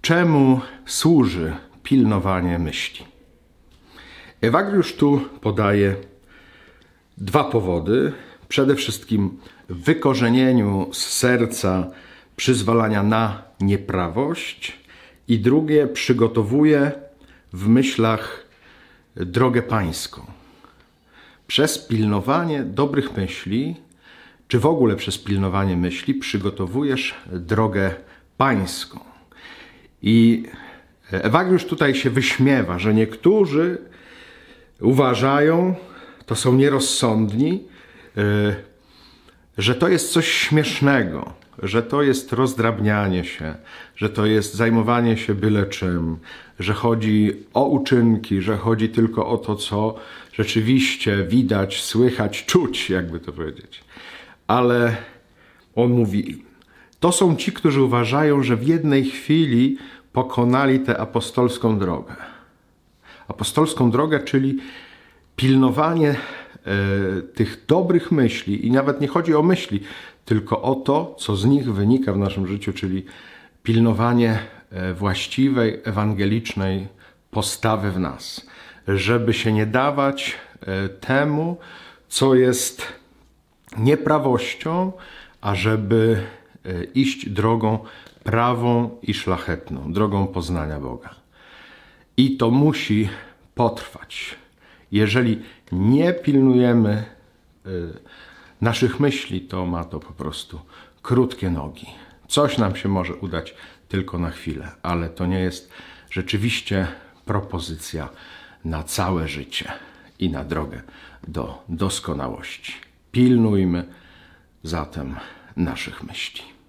Czemu służy pilnowanie myśli? Ewagriusz tu podaje dwa powody. Przede wszystkim wykorzenieniu z serca przyzwalania na nieprawość i drugie, przygotowuje w myślach drogę pańską. Przez pilnowanie dobrych myśli, czy w ogóle przez pilnowanie myśli, przygotowujesz drogę pańską. I Ewagriusz tutaj się wyśmiewa, że niektórzy uważają, to są nierozsądni, że to jest coś śmiesznego, że to jest rozdrabnianie się, że to jest zajmowanie się byle czym, że chodzi o uczynki, że chodzi tylko o to, co rzeczywiście widać, słychać, czuć, jakby to powiedzieć. Ale on mówi, to są ci, którzy uważają, że w jednej chwili pokonali tę apostolską drogę. Apostolską drogę, czyli pilnowanie tych dobrych myśli i nawet nie chodzi o myśli, tylko o to, co z nich wynika w naszym życiu, czyli pilnowanie właściwej, ewangelicznej postawy w nas, żeby się nie dawać temu, co jest nieprawością, a żeby iść drogą prawą i szlachetną, drogą poznania Boga. I to musi potrwać. Jeżeli nie pilnujemy naszych myśli, to ma to po prostu krótkie nogi. Coś nam się może udać tylko na chwilę, ale to nie jest rzeczywiście propozycja na całe życie i na drogę do doskonałości. Pilnujmy zatem naszych myśli.